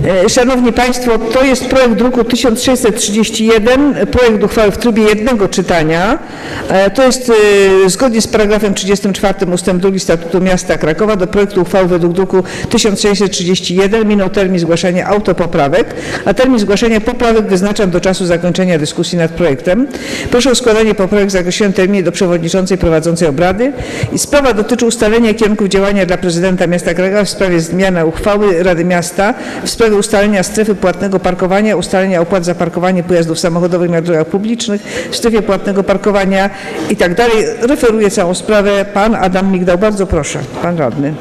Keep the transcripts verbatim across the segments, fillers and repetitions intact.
Szanowni Państwo, to jest projekt druku tysiąc sześćset trzydzieści jeden, projekt uchwały w trybie jednego czytania. To jest zgodnie z paragrafem trzydziestym czwartym ustęp drugi Statutu Miasta Krakowa do projektu uchwały według druku tysiąc sześćset trzydzieści jeden minął termin zgłaszania autopoprawek, a termin zgłaszania poprawek wyznaczam do czasu zakończenia dyskusji nad projektem. Proszę o składanie poprawek w zakreślonym terminie do przewodniczącej prowadzącej obrady. I sprawa dotyczy ustalenia kierunków działania dla prezydenta miasta Krakowa w sprawie zmiany uchwały Rady Miasta w sprawie ustalenia strefy płatnego parkowania, ustalenia opłat za parkowanie pojazdów samochodowych na drogach publicznych, w strefie płatnego parkowania i tak dalej. Referuje całą sprawę pan Adam Migdał. Bardzo proszę, pan radny.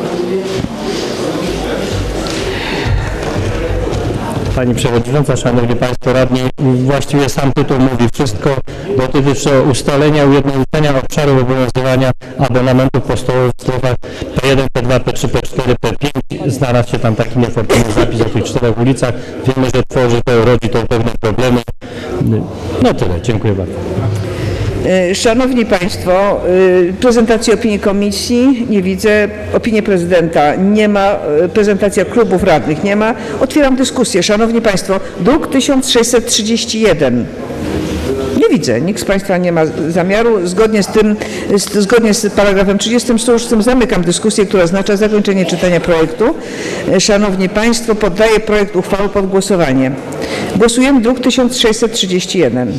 Pani Przewodnicząca, Szanowni Państwo Radni, właściwie sam tytuł mówi wszystko. Dotyczy ustalenia ujednolicenia obszaru obowiązywania abonamentów postojowych w strefach P jeden, P dwa, P trzy, P cztery, P pięć. Znalazł się tam taki niefortunny zapis o tych czterech ulicach. Wiemy, że tworzy to, rodzi to pewne problemy. No tyle. Dziękuję bardzo. Szanowni Państwo, prezentacji opinii komisji nie widzę, opinii prezydenta nie ma, prezentacja klubów radnych nie ma. Otwieram dyskusję. Szanowni Państwo, druk tysiąc sześćset trzydzieści jeden. Nie widzę, nikt z Państwa nie ma zamiaru. Zgodnie z tym, z, zgodnie z paragrafem trzydziestym szóstym zamykam dyskusję, która oznacza zakończenie czytania projektu. Szanowni Państwo, poddaję projekt uchwały pod głosowanie. Głosujemy druk tysiąc sześćset trzydzieści jeden.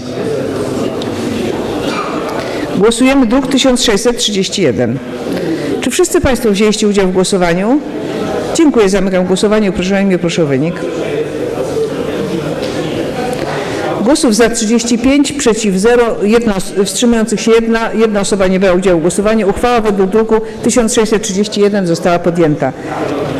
Głosujemy druk tysiąc sześćset trzydzieści jeden. Czy wszyscy Państwo wzięliście udział w głosowaniu? Dziękuję. Zamykam głosowanie. Proszę o imię, proszę o wynik. Głosów za trzydzieści pięć, przeciw zero, jedno, wstrzymujących się jedna, jedna osoba nie brała udziału w głosowaniu. Uchwała według druku tysiąc sześćset trzydzieści jeden została podjęta.